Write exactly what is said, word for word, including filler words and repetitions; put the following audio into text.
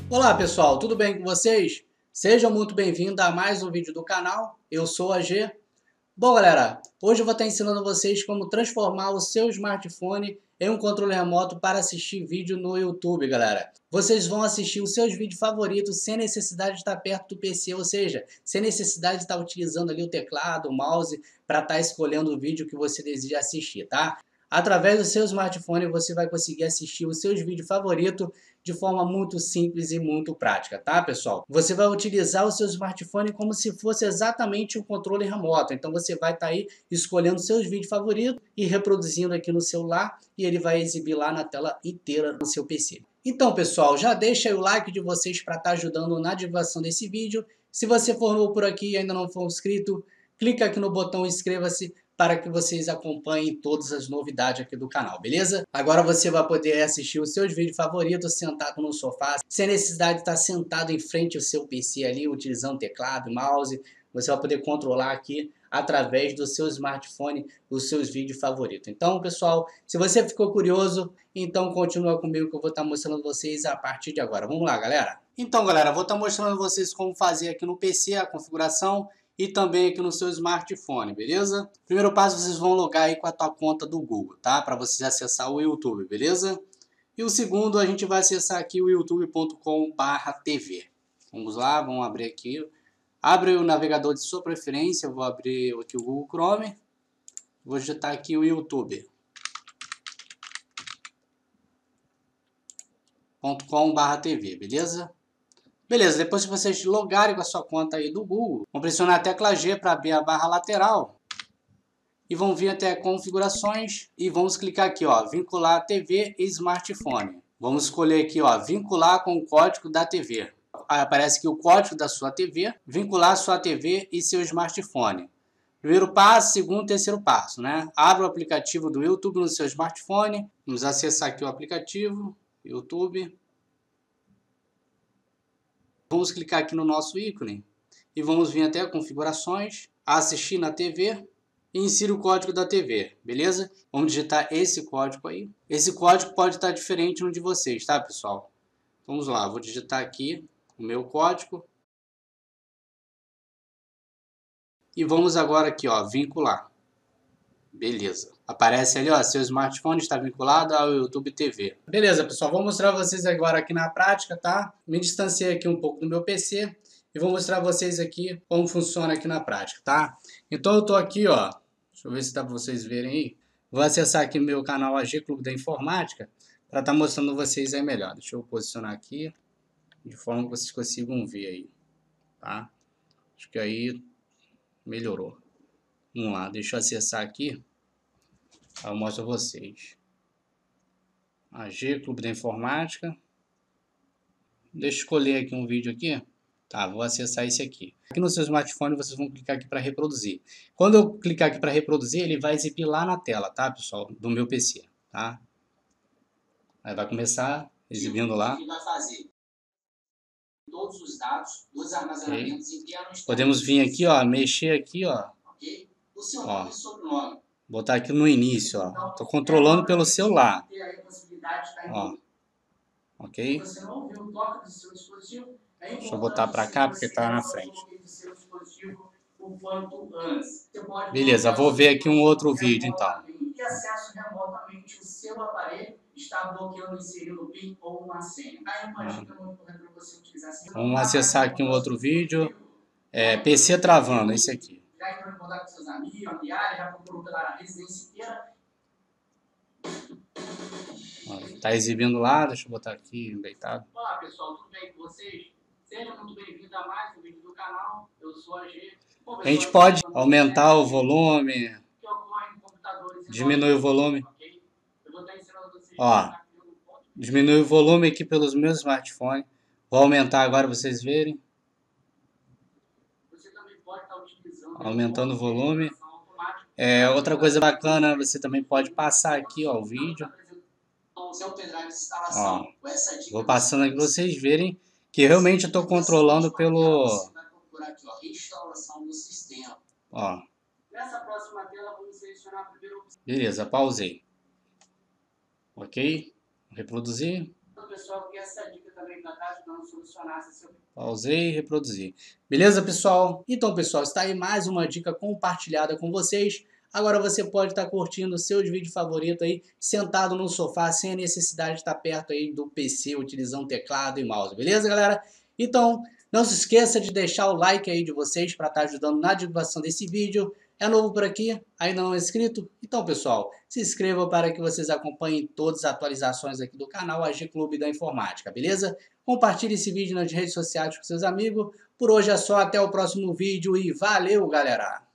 Olá pessoal, tudo bem com vocês? Sejam muito bem-vindos a mais um vídeo do canal, eu sou a G. Bom galera, hoje eu vou estar ensinando vocês como transformar o seu smartphone em um controle remoto para assistir vídeo no YouTube, galera. Vocês vão assistir os seus vídeos favoritos sem necessidade de estar perto do P C, ou seja, sem necessidade de estar utilizando ali o teclado, o mouse, para estar escolhendo o vídeo que você deseja assistir, tá? Através do seu smartphone você vai conseguir assistir os seus vídeos favoritos de forma muito simples e muito prática, tá pessoal? Você vai utilizar o seu smartphone como se fosse exatamente um controle remoto. Então você vai estar aí escolhendo seus vídeos favoritos e reproduzindo aqui no celular e ele vai exibir lá na tela inteira no seu P C. Então pessoal, já deixa aí o like de vocês para estar ajudando na divulgação desse vídeo. Se você for novo por aqui e ainda não for inscrito, clica aqui no botão inscreva-se para que vocês acompanhem todas as novidades aqui do canal, beleza? Agora você vai poder assistir os seus vídeos favoritos sentado no sofá, sem necessidade de estar sentado em frente ao seu P C ali, utilizando teclado, mouse. Você vai poder controlar aqui através do seu smartphone os seus vídeos favoritos. Então, pessoal, se você ficou curioso, então continua comigo que eu vou estar mostrando vocês a partir de agora. Vamos lá, galera? Então, galera, vou estar mostrando vocês como fazer aqui no P C a configuração e também aqui no seu smartphone, beleza? Primeiro passo, vocês vão logar aí com a tua conta do Google, tá? Para vocês acessar o YouTube, beleza? E o segundo, a gente vai acessar aqui o youtube ponto com barra T V. Vamos lá, vamos abrir aqui. Abre o navegador de sua preferência, eu vou abrir aqui o Google Chrome. Vou digitar aqui o youtube ponto com barra T V, beleza? Beleza, depois que vocês logarem com a sua conta aí do Google, vão pressionar a tecla G para abrir a barra lateral e vão vir até configurações e vamos clicar aqui, ó, vincular T V e smartphone. Vamos escolher aqui, ó, vincular com o código da T V. Aí aparece aqui o código da sua T V, vincular sua T V e seu smartphone. Primeiro passo, segundo, terceiro passo, né? Abra o aplicativo do YouTube no seu smartphone. Vamos acessar aqui o aplicativo, YouTube. Vamos clicar aqui no nosso ícone e vamos vir até configurações, assistir na T V e insira o código da T V, beleza? Vamos digitar esse código aí. Esse código pode estar diferente no de vocês, tá, pessoal? Vamos lá, vou digitar aqui o meu código. E vamos agora aqui, ó, vincular. Beleza. Aparece ali, ó, seu smartphone está vinculado ao YouTube T V. Beleza, pessoal, vou mostrar vocês agora aqui na prática, tá? Me distanciei aqui um pouco do meu P C e vou mostrar vocês aqui como funciona aqui na prática, tá? Então eu tô aqui, ó, deixa eu ver se dá para vocês verem aí. Vou acessar aqui meu canal A G Clube da Informática para estar tá mostrando vocês aí melhor. Deixa eu posicionar aqui de forma que vocês consigam ver aí, tá? Acho que aí melhorou. Vamos lá, deixa eu acessar aqui. Eu mostro a vocês. A G Clube da Informática. Deixa eu escolher aqui um vídeo aqui. Tá, vou acessar esse aqui. Aqui no seu smartphone vocês vão clicar aqui para reproduzir. Quando eu clicar aqui para reproduzir, ele vai exibir lá na tela, tá, pessoal? Do meu P C, tá? Aí vai começar exibindo lá. Vai fazer todos os dados dos armazenamentos internos. Podemos vir aqui, ó, mexer aqui, ó. Ok? O seu nome e sobrenome. Botar aqui no início, ó. Tô controlando pelo celular. Ó. Ok? Deixa eu botar para cá porque tá na frente. Beleza, vou ver aqui um outro vídeo então. E acesso remotamente o seu aparelho está bloqueando inserindo o PIN ou uma senha. Aí imagina muito correto você utilizar. Vamos acessar aqui um outro vídeo. É, P C travando, esse aqui. Já entrou em contato com seus amigos, familiares, já procurou pela residência inteira. Está exibindo lá, deixa eu botar aqui, deitado. Olá pessoal, tudo bem com vocês? Sejam muito bem-vindos a mais um vídeo do canal, eu sou a G. Bom, a gente pode aumentar o volume, diminuir o volume. Ó, diminui o volume aqui pelos meus smartphones. Vou aumentar agora para vocês verem. Aumentando o volume. É, outra coisa bacana, você também pode passar aqui, ó, o vídeo. Ó, vou passando aqui para vocês verem que realmente eu estou controlando pelo... Ó. Beleza, pausei. Ok? Reproduzir. ainda está ajudando a solucionar essa seu... Pausei e reproduzir. Beleza, pessoal? Então, pessoal, está aí mais uma dica compartilhada com vocês. Agora você pode estar curtindo seus vídeos favoritos aí, sentado no sofá, sem a necessidade de estar perto aí do P C, utilizando teclado e mouse. Beleza, galera? Então, não se esqueça de deixar o like aí de vocês para estar ajudando na divulgação desse vídeo. É novo por aqui? Aí não é inscrito? Então, pessoal, se inscreva para que vocês acompanhem todas as atualizações aqui do canal A G Clube da Informática, beleza? Compartilhe esse vídeo nas redes sociais com seus amigos. Por hoje é só, até o próximo vídeo e valeu, galera!